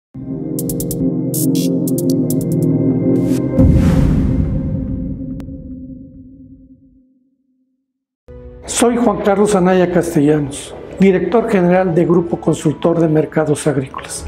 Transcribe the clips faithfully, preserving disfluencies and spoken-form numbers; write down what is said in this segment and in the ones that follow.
Soy Juan Carlos Anaya Castellanos, director general de Grupo Consultor de Mercados Agrícolas.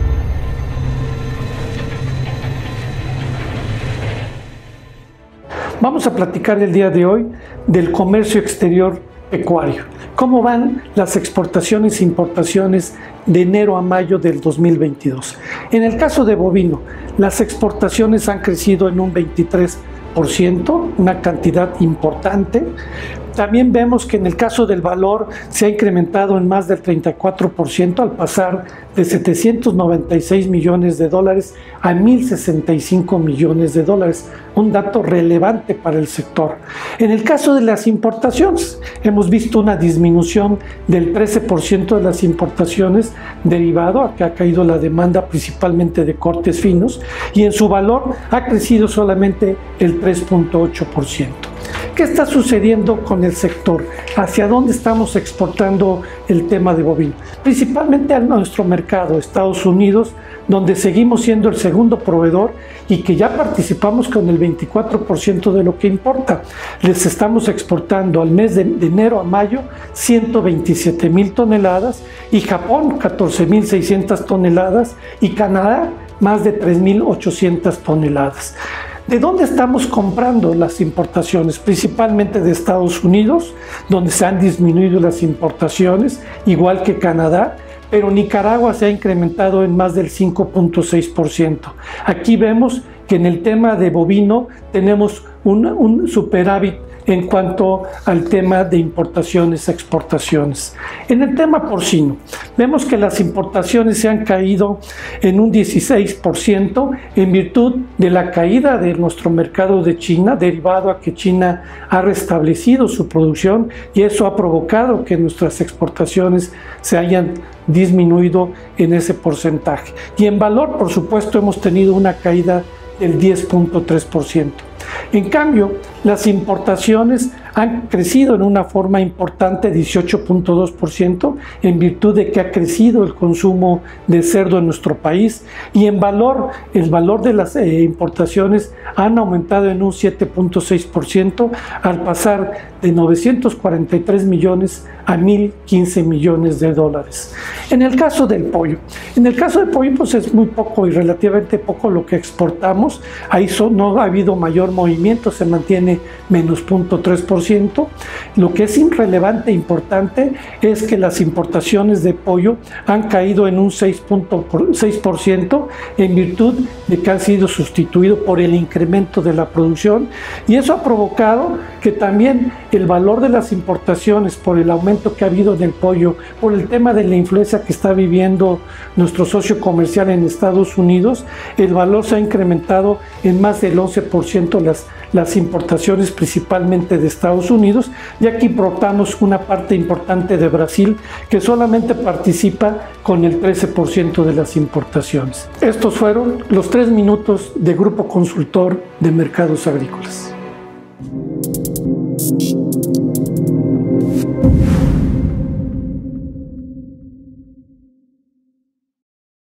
Vamos a platicar el día de hoy del comercio exterior pecuario. ¿Cómo van las exportaciones e importaciones de enero a mayo del dos mil veintidós? En el caso de bovino, las exportaciones han crecido en un veintitrés por ciento, una cantidad importante. También vemos que en el caso del valor se ha incrementado en más del treinta y cuatro por ciento al pasar de setecientos noventa y seis millones de dólares a mil sesenta y cinco millones de dólares, un dato relevante para el sector. En el caso de las importaciones, hemos visto una disminución del trece por ciento de las importaciones derivado a que ha caído la demanda principalmente de cortes finos y en su valor ha crecido solamente el tres punto ocho por ciento. ¿Qué está sucediendo con el sector? ¿Hacia dónde estamos exportando el tema de bovino? Principalmente a nuestro mercado, Estados Unidos, donde seguimos siendo el segundo proveedor y que ya participamos con el veinticuatro por ciento de lo que importa. Les estamos exportando al mes de, de enero a mayo ciento veintisiete mil toneladas y Japón catorce mil seiscientas toneladas y Canadá más de tres mil ochocientas toneladas. ¿De dónde estamos comprando las importaciones? Principalmente de Estados Unidos, donde se han disminuido las importaciones, igual que Canadá, pero Nicaragua se ha incrementado en más del cinco punto seis por ciento. Aquí vemos que en el tema de bovino tenemos un, un superávit en cuanto al tema de importaciones y exportaciones. En el tema porcino, vemos que las importaciones se han caído en un dieciséis por ciento en virtud de la caída de nuestro mercado de China, derivado a que China ha restablecido su producción y eso ha provocado que nuestras exportaciones se hayan disminuido en ese porcentaje. Y en valor, por supuesto, hemos tenido una caída del diez punto tres por ciento. En cambio, las importaciones han crecido en una forma importante, dieciocho punto dos por ciento, en virtud de que ha crecido el consumo de cerdo en nuestro país y en valor, el valor de las eh, importaciones han aumentado en un siete punto seis por ciento al pasar de novecientos cuarenta y tres millones a mil quince millones de dólares. En el caso del pollo, en el caso del pollo pues es muy poco y relativamente poco lo que exportamos, ahí son, no ha habido mayor movimiento, se mantiene menos cero punto tres por ciento. Lo que es irrelevante e importante es que las importaciones de pollo han caído en un seis punto seis por ciento en virtud de que han sido sustituidos por el incremento de la producción y eso ha provocado que también el valor de las importaciones por el aumento que ha habido del pollo, por el tema de la influencia que está viviendo nuestro socio comercial en Estados Unidos, el valor se ha incrementado en más del once por ciento las, las importaciones principalmente de Estados Unidos y aquí importamos una parte importante de Brasil que solamente participa con el trece por ciento de las importaciones. Estos fueron los tres minutos de Grupo Consultor de Mercados Agrícolas. Thank you.